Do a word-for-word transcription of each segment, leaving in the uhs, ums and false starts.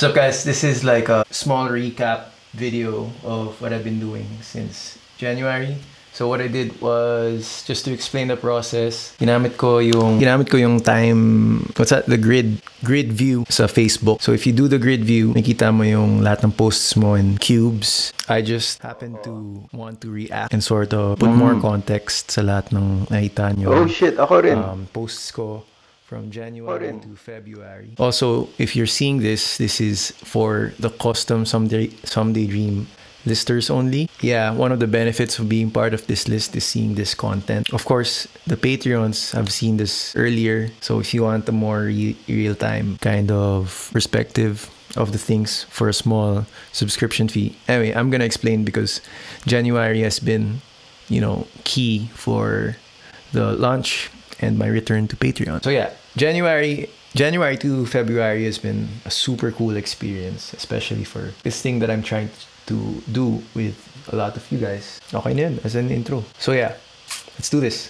What's up guys, this is like a small recap video of what I've been doing since January. So what I did was, just to explain the process, ginamit ko yung, ginamit ko yung time, what's that, the grid, grid view sa Facebook. So if you do the grid view, nakita mo yung lahat ng posts mo in cubes. I just happen to want to react and sort of put more context sa lahat ng nakita nyo. Oh shit, ako rin. Um, posts ko from January to February. Also, if you're seeing this, this is for the custom Someday, Someday Dream listers only. Yeah, one of the benefits of being part of this list is seeing this content. Of course, the Patreons have seen this earlier. So if you want a more re real-time kind of perspective of the things for a small subscription fee. Anyway, I'm gonna explain because January has been, you know, key for the launch and my return to Patreon. So yeah, January January to February has been a super cool experience, especially for this thing that I'm trying to do with a lot of you guys. Okay na yun, as an intro. So yeah, let's do this.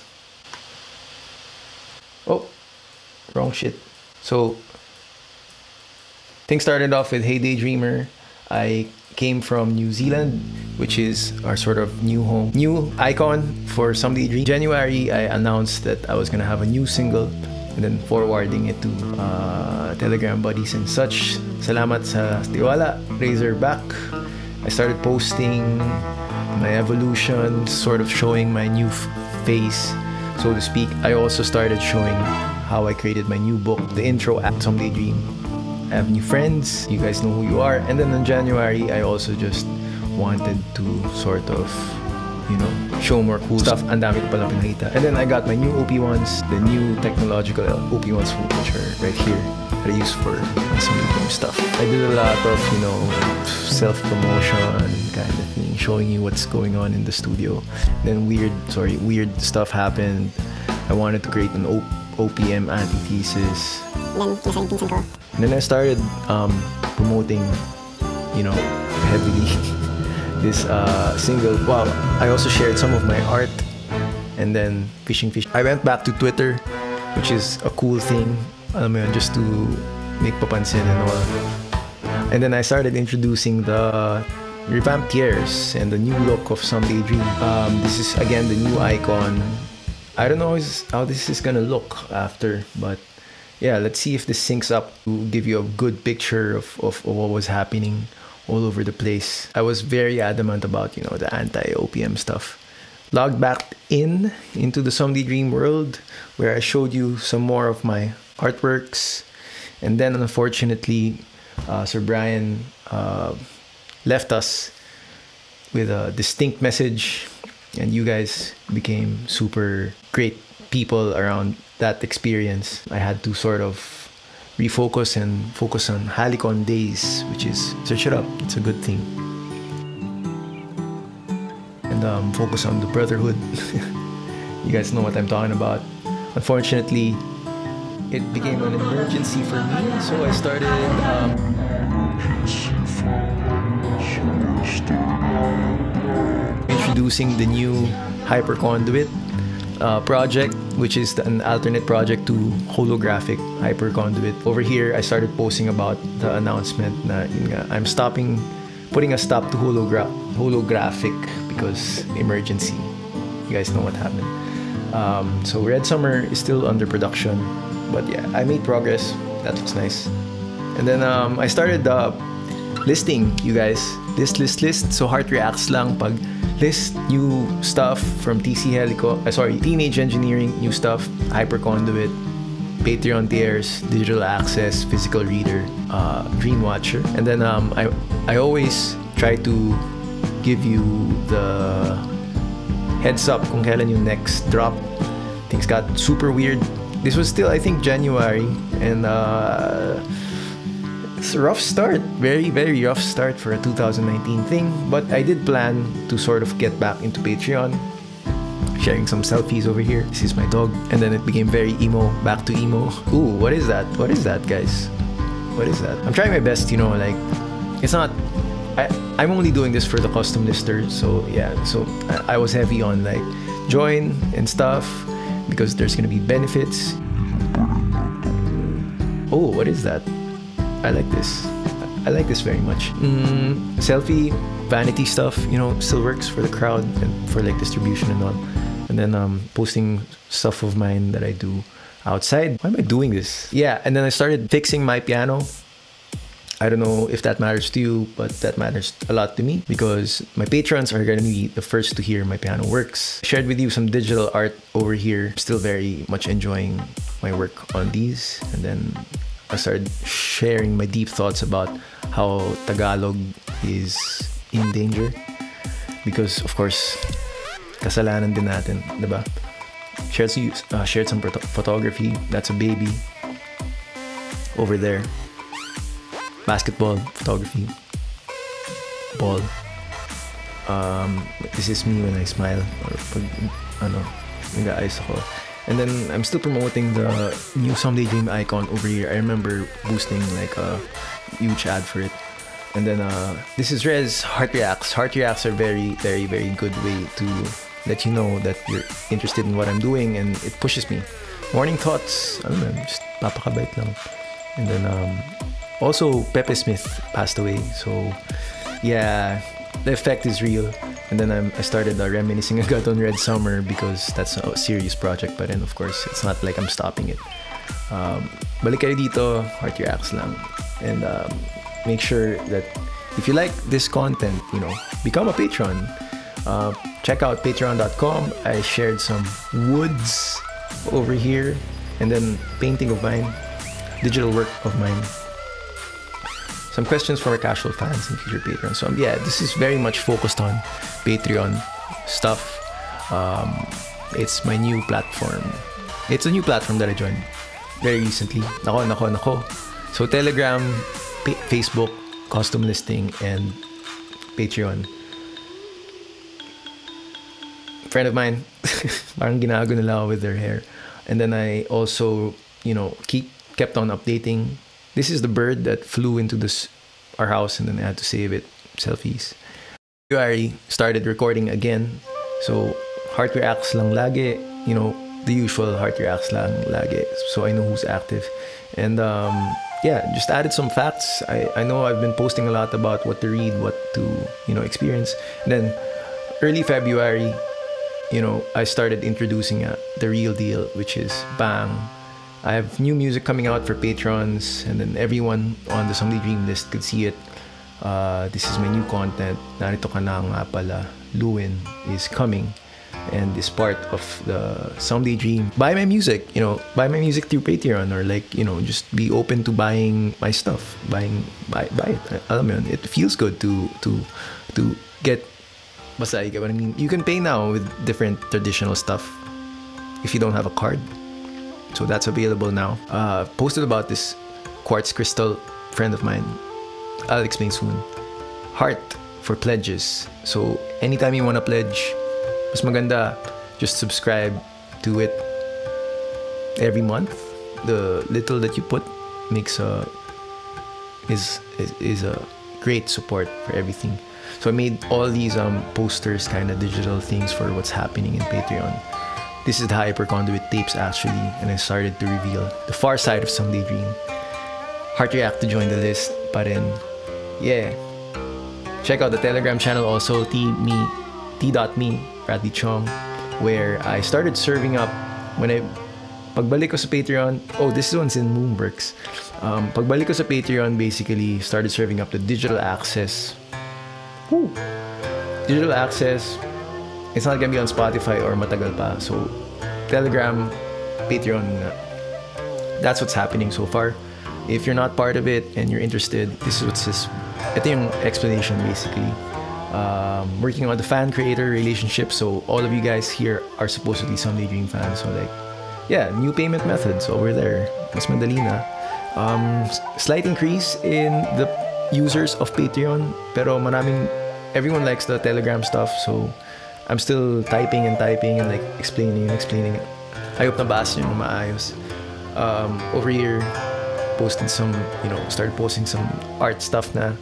Oh, wrong shit. So, things started off with Hey Daydreamer. I came from New Zealand, which is our sort of new home, new icon for Someday Dream. January, I announced that I was gonna have a new single, and then forwarding it to uh, Telegram buddies and such. Salamat sa tiwala, Razorback. I started posting my evolution, sort of showing my new face, so to speak. I also started showing how I created my new book, the intro at Someday Dream. I have new friends, you guys know who you are. And then in January, I also just wanted to sort of, you know, show more cool stuff. Ang dami ko palang pinakita. And then I got my new O P ones, the new technological O P ones, which are right here, that I use for some of the stuff. I did a lot of, you know, self-promotion kind of thing, showing you what's going on in the studio. Then weird, sorry, weird stuff happened. I wanted to create an O P M antithesis. And then I started um, promoting, you know, heavily this uh, single. Wow, I also shared some of my art. And then Fishing Fish. I went back to Twitter, which is a cool thing, alam mo yun, just to make papansin and all. And then I started introducing the revamped tiers and the new look of Someday Dream. Um, this is again the new icon. I don't know how this is gonna look after, but yeah, let's see if this syncs up to give you a good picture of, of, of what was happening all over the place. I was very adamant about, you know, the anti-O P M stuff. Logged back in into the Someday Dream world, where I showed you some more of my artworks. And then unfortunately, uh, Sir Brian uh, left us with a distinct message, and you guys became super great people around that experience. I had to sort of refocus and focus on Halicon Days, which is, search it up, it's a good thing. And um, focus on the brotherhood. You guys know what I'm talking about. Unfortunately, it became an emergency for me, so I started um, introducing the new Hyperconduit uh, project, which is an alternate project to holographic Hyperconduit. Over here, I started posting about the announcement na yun nga, I'm stopping, putting a stop to hologra holographic because emergency. You guys know what happened. Um, so Red Summer is still under production, but yeah, I made progress. That looks nice. And then um, I started uh, listing you guys. List, list, list. So Heart reacts lang pag list new stuff from T C Helico, uh, sorry, Teenage Engineering, new stuff, Hyperconduit, Patreon tiers, digital access, physical reader, uh, Dreamwatcher. And then um, I, I always try to give you the heads up kung kailan yung next drop. Things got super weird. This was still, I think, January, and uh, it's a rough start. Very, very rough start for a two thousand nineteen thing. But I did plan to sort of get back into Patreon, sharing some selfies over here. This is my dog. And then it became very emo, back to emo. Ooh, what is that? What is that, guys? What is that? I'm trying my best, you know, like, it's not, I, I'm only doing this for the custom listers. So yeah, so I, I was heavy on like join and stuff because there's gonna be benefits. Oh, what is that? I like this. I like this very much. Mm, selfie, vanity stuff, you know, still works for the crowd and for like distribution and all. And then um, posting stuff of mine that I do outside. Why am I doing this? Yeah, and then I started fixing my piano. I don't know if that matters to you, but that matters a lot to me because my patrons are going to be the first to hear my piano works. Shared with you some digital art over here. Still very much enjoying my work on these. And then I started sharing my deep thoughts about how Tagalog is in danger. Because of course, kasalanan din natin, diba? Shared, uh, shared some photography. That's a baby over there. Basketball, photography, ball. Um, this is me when I smile or pag, ano, nag-aayos ako. And then I'm still promoting the new Someday Dream icon over here. I remember boosting like a huge ad for it. And then uh, this is Rez Heart Reacts. Heart Reacts are very, very, very good way to let you know that you're interested in what I'm doing, and it pushes me. Morning thoughts, I don't know, just papakabait lang. And then um, also, Pepe Smith passed away, so yeah, the effect is real. And then I'm, I started uh, reminiscing agad on Red Summer because that's a serious project, but then of course, it's not like I'm stopping it. Um, balik kayo dito, Heart Reacts lang. And um, make sure that if you like this content, you know, become a patron. Uh, check out patreon dot com. I shared some woods over here, and then painting of mine, digital work of mine. Some questions for our casual fans and future patrons. So um, yeah, this is very much focused on Patreon stuff. Um, it's my new platform. It's a new platform that I joined very recently. Nako, nako, nako. So Telegram, pa Facebook, custom listing, and Patreon. Friend of mine, parang ginago nila ako with their hair. And then I also, you know, keep kept on updating. This is the bird that flew into this our house, and then I had to save it. Selfies. February started recording again. So Heart Reacts lang lagi. You know, the usual Heart Reacts lang lagi. So I know who's active. And um, yeah, just added some facts. I, I know I've been posting a lot about what to read, what to, you know, experience. And then early February, you know, I started introducing uh, the real deal, which is Bang. I have new music coming out for patrons, and then everyone on the Someday Dream list could see it. Uh, this is my new content. Narito ka na nga pala. Luwin is coming and is part of the Someday Dream. Buy my music, you know, buy my music through Patreon, or like, you know, just be open to buying my stuff. Buying, buy, buy it. Alam mo yun, it feels good to to to get. Basta, you get what I mean. You can pay now with different traditional stuff if you don't have a card. So that's available now. Uh, posted about this quartz crystal, friend of mine. I'll explain soon. Heart for pledges. So anytime you want to pledge, mas maganda, just subscribe to it every month. The little that you put makes a is is, is a great support for everything. So I made all these um posters, kind of digital things for what's happening in Patreon. This is the Hyperconduit tapes actually, and I started to reveal the far side of Someday Dream. Heart React to join the list, but then, yeah. Check out the Telegram channel also, t.me, t.me, Bradley Chong, where I started serving up when I, pagbalik ko sa Patreon, oh, this one's in Moonworks. Um, pagbalik ko sa Patreon, basically, started serving up the digital access. Woo! Digital access. It's not gonna be on Spotify or matagal pa. So, Telegram, Patreon muna. That's what's happening so far. If you're not part of it and you're interested, this is what's this. Ito yung explanation basically. Um, working on the fan-creator relationship. So, all of you guys here are supposedly Someday Dream fans. So, like, yeah, new payment methods over there. Mas madali na. Um, slight increase in the users of Patreon. Pero maraming, everyone likes the Telegram stuff. So, I'm still typing and typing and like explaining and explaining. I hope nabasa nyo na maayos. Um, over here, posted some, you know, started posting some art stuff na.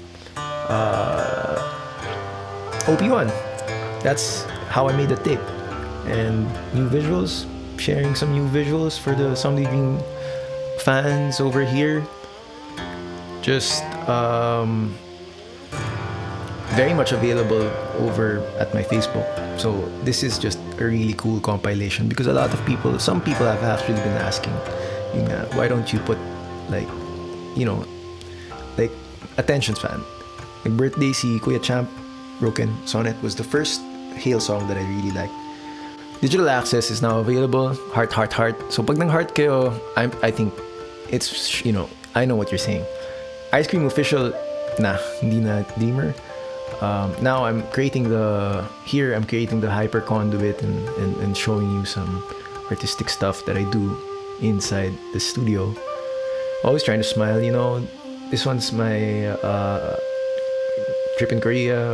Uh, O P one. That's how I made the tape. And new visuals, sharing some new visuals for the Someday Dream fans over here. just um, very much available over at my Facebook. So this is just a really cool compilation because a lot of people, some people have actually been asking, you know, why don't you put like, you know, like attention span. Like birthday si Kuya Champ, Broken Sonnet was the first Hale song that I really liked. Digital access is now available. Heart, heart, heart. So pag nang heart kayo, I'm, I think it's, you know, I know what you're saying. Ice Cream Official, nah, hindi na Dreamer. Um, now I'm creating the, here I'm creating the hyper conduit and, and, and showing you some artistic stuff that I do inside the studio. Always trying to smile, you know. This one's my uh, trip in Korea.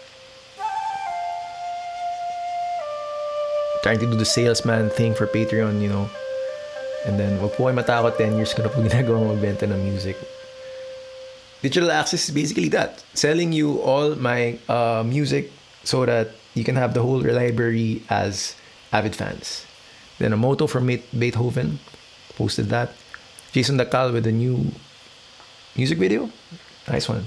Trying to do the salesman thing for Patreon, you know. And then, wag po kayo matakot, ten years ko na po ginagawa magbenta ng music. Digital access is basically that. Selling you all my uh, music so that you can have the whole library as avid fans. Then a motto from Beethoven, posted that. Jason Dacal with a new music video. Nice one.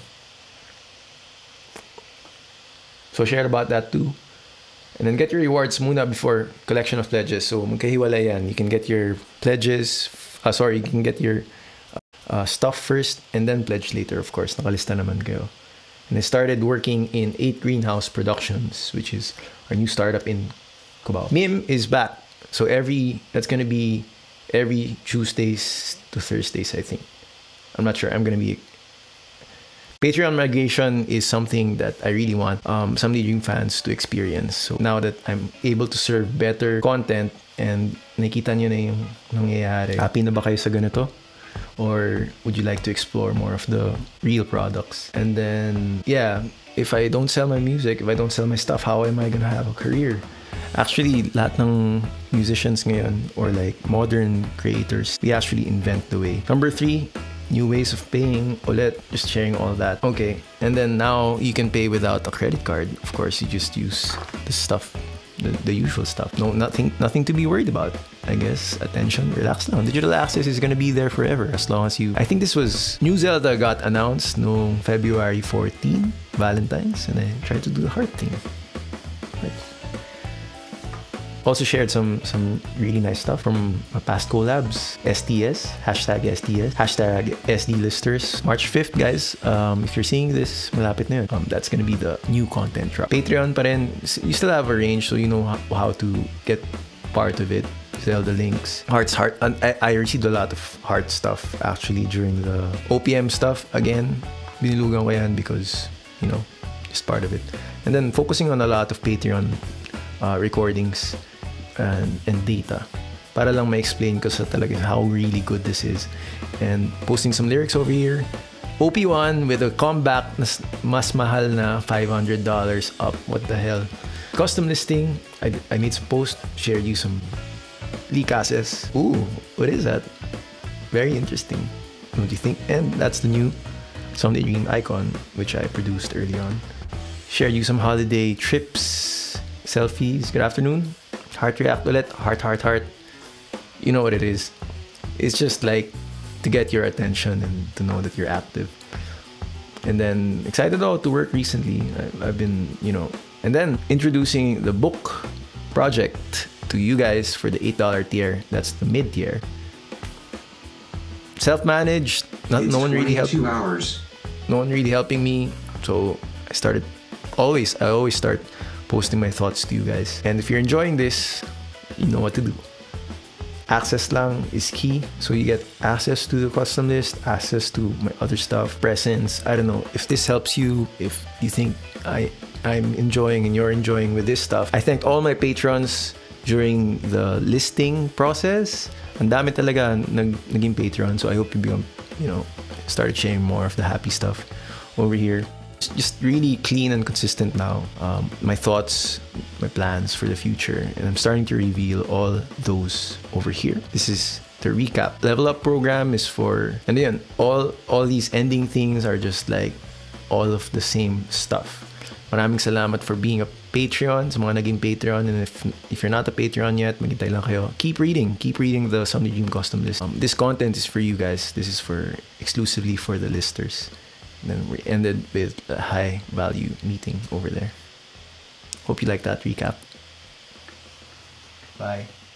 So share about that too. And then get your rewards muna before collection of pledges. So magkahiwalay yan. You can get your pledges, uh, sorry, you can get your uh, stuff first and then pledge later, of course. Nakalista naman kayo. And I started working in eight Greenhouse Productions, which is our new startup in Cubao. Mim is back. So every, that's gonna be every Tuesdays to Thursdays, I think. I'm not sure. I'm gonna be... Patreon migration is something that I really want um, some Dream fans to experience. So now that I'm able to serve better content and nakita nyo na yung nangyayari, happy na ba kayo sa ganito? Or would you like to explore more of the real products? And then, yeah, if I don't sell my music, if I don't sell my stuff, how am I gonna have a career? Actually, lahat ng musicians ngayon or like modern creators, we actually invent the way. Number three, new ways of paying ulit, just sharing all that. Okay, and then now you can pay without a credit card. Of course, you just use the stuff, the, the usual stuff. No, nothing, nothing to be worried about. I guess attention, relax lang. Digital access is gonna be there forever as long as you. I think this was New Zelda got announced no February fourteenth, Valentine's, and I tried to do the heart thing. Right. Also shared some some really nice stuff from my past collabs. S T S, hashtag S T S, hashtag S D Listers. March fifth, guys. Um, if you're seeing this, malapit na yun. Um, that's gonna be the new content drop. Patreon pa rin, you still have a range, so you know how, how to get part of it. Sell the links. Hearts, heart. I, I received a lot of heart stuff actually during the O P M stuff. Again, binilugan ko yan because, you know, just part of it. And then focusing on a lot of Patreon uh, recordings and, and data para lang ma-explain ko sa talaga how really good this is. And posting some lyrics over here. O P one with a comeback na mas mahal na five hundred dollars up. What the hell? Custom listing. I, I made some posts, shared you some Licases. Ooh, what is that? Very interesting. What do you think? And that's the new Someday Dream icon, which I produced early on. Shared you some holiday trips, selfies. Good afternoon. Heart react ulit. Heart, heart, heart. You know what it is. It's just like to get your attention and to know that you're active. And then excited all to work recently. I, I've been, you know, and then introducing the book project to you guys for the eight dollar tier. That's the mid tier. Self-managed. Not no one really helped. Hours. No one really helping me. So I started. Always, I always start posting my thoughts to you guys. And if you're enjoying this, you know what to do. Access lang is key. So you get access to the custom list, access to my other stuff, presents. I don't know if this helps you. If you think I I'm enjoying and you're enjoying with this stuff. I thank all my patrons during the listing process. Ang dami talaga nag, naging Patreon. So I hope you become, you know, started sharing more of the happy stuff over here. It's just really clean and consistent now. Um, my thoughts, my plans for the future. And I'm starting to reveal all those over here. This is the recap. Level Up program is for, and then all, all these ending things are just like all of the same stuff. Maraming salamat for being a Patreon, sa mga naging Patreon. And if if you're not a Patreon yet, maghintay lang kayo. Keep reading. Keep reading the Somni Dream custom list. Um, this content is for you guys. This is for exclusively for the listers. And then we ended with a high value meeting over there. Hope you like that recap. Bye.